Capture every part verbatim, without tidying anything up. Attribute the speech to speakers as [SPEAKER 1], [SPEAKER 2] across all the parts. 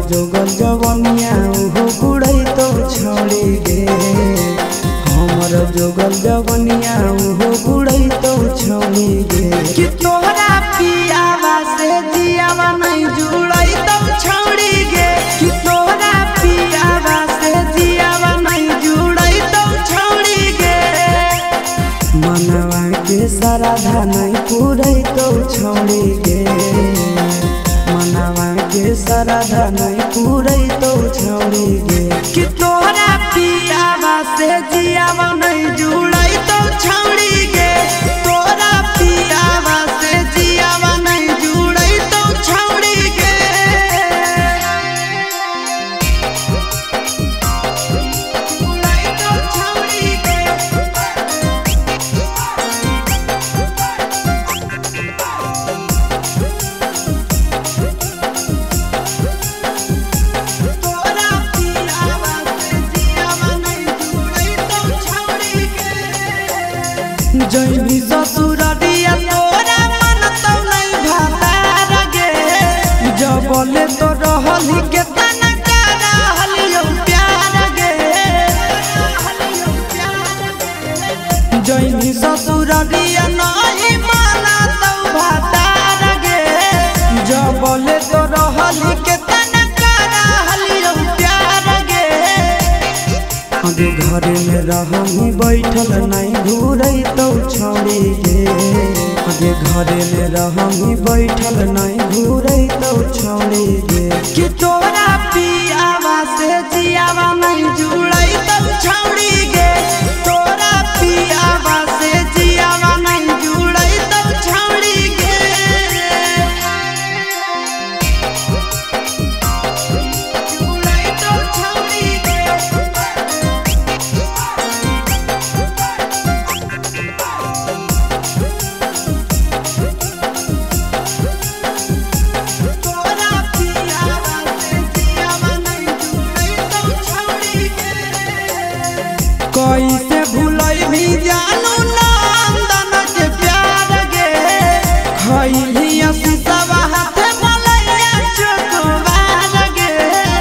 [SPEAKER 1] जोगल जवनिया हो बुड़ई तो छोड़ी गे हमर जोगल जवनिया हो बुड़ई तो छोड़ी गे कि तोहरा पियावा से जियावा नहीं जुड़ई तो छोड़ी गे कि तोहरा पियावा से जियावा नहीं जुड़ई तो छोड़ी गे मनवा के श्रद्धा नहीं पूरई तो छोड़ी गे मनवा के श्रद्धा नहीं पूरई तो छोड़ी गे कि तोहरा पियावा से जियावा नहीं जुड़ई तो छोड़ी गे तोहरा पियावा से जियावा नहीं जुड़ई तो छोड़ी गे जुड़ई तो छोड़ी गे जैनी ससुररिया तोरा मन तो नहीं भातार गे जबले तो रहली के तना करा हलियो प्यार गे जैनी ससुररिया नहीं माना तो भातार गे जबले तो रहली के तना करा हलियो प्यार गे आगे घरे में रहनी बैठल नहीं घूरई तो छोड़ी गे आगे घरे में रहनी बैठल नहीं घूरई तो छोड़ी गे कि तोरा पियावा से जियावा नहीं जुड़ई तो छोड़ी गे तोरा पियावा से जियावा नहीं जुड़ई तो छोड़ी गे जुड़ई तो छोड़ी गे कैसे भूलई भी जानू नंदन के प्यार गे खैली सब हाथ मलैया चोकवार गे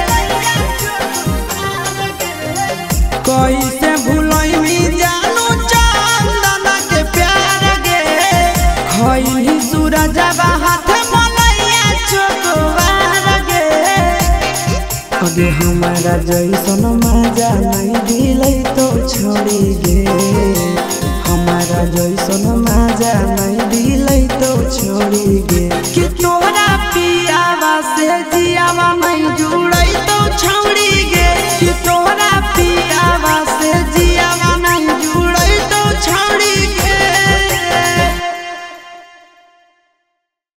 [SPEAKER 1] कैसे भूलई भी जानू चंदन के प्यार गे खैली सूरज हाथ मलैया चोकवार गे अगे हमारा जैसन मजा नहीं दिलै तो छोड़ी गे हमारा जैसन मजा नहीं दिलै तो छोड़ी गे कि तोहरा पियावा से जियावा नहीं जुड़ई तो छोड़ी गे।